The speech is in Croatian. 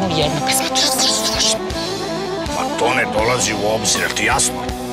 samo jedno, pa sad ću slušam. Ma to ne dolazi u obzir, ti jasno?